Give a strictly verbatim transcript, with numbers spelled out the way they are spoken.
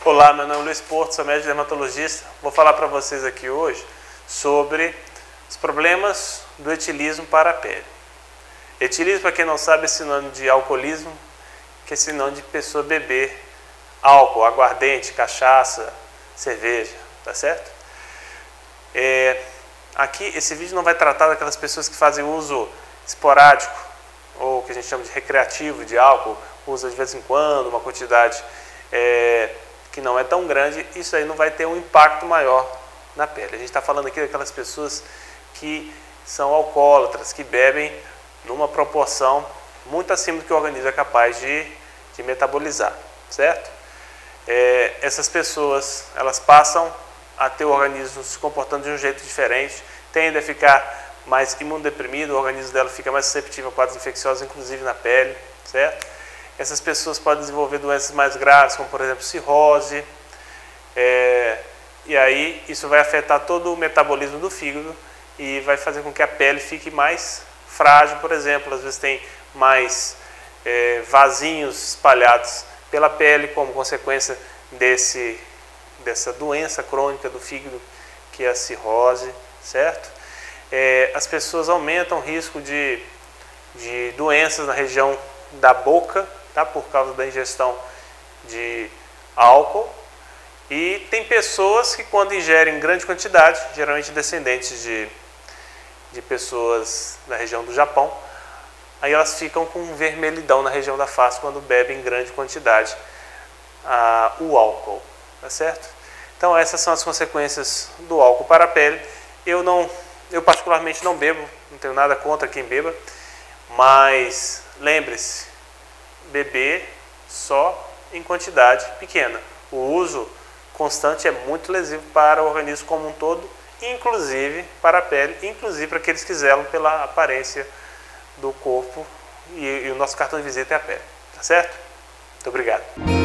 Olá, meu nome é Luiz Porto, sou médico dermatologista. Vou falar para vocês aqui hoje sobre os problemas do etilismo para a pele. Etilismo, para quem não sabe, é sinônimo de alcoolismo, que é sinônimo de pessoa beber álcool, aguardente, cachaça, cerveja, tá certo? É, aqui, esse vídeo não vai tratar daquelas pessoas que fazem uso esporádico, ou que a gente chama de recreativo de álcool, usa de vez em quando, uma quantidade é, que não é tão grande. Isso aí não vai ter um impacto maior na pele. A gente está falando aqui daquelas pessoas que são alcoólatras, que bebem numa proporção muito acima do que o organismo é capaz de, de metabolizar, certo? É, essas pessoas, elas passam a ter o organismo se comportando de um jeito diferente, tendem a ficar mais imunodeprimido, o organismo dela fica mais susceptível a quadros infecciosos, inclusive na pele, certo? Essas pessoas podem desenvolver doenças mais graves, como por exemplo cirrose, é, e aí isso vai afetar todo o metabolismo do fígado e vai fazer com que a pele fique mais frágil, por exemplo. Às vezes tem mais é, vasinhos espalhados pela pele como consequência desse, dessa doença crônica do fígado, que é a cirrose, certo? É, as pessoas aumentam o risco de, de doenças na região da boca, tá? Por causa da ingestão de álcool. E tem pessoas que, quando ingerem grande quantidade, geralmente descendentes de, de pessoas da região do Japão, aí elas ficam com um vermelhidão na região da face quando bebem em grande quantidade ah, o álcool, tá certo? Então essas são as consequências do álcool para a pele. Eu não, eu particularmente não bebo, não tenho nada contra quem beba, mas lembre-se, beber só em quantidade pequena. O uso constante é muito lesivo para o organismo como um todo, inclusive para a pele, inclusive para aqueles que zelam pela aparência do corpo, e, e o nosso cartão de visita é a pele, tá certo? Muito obrigado.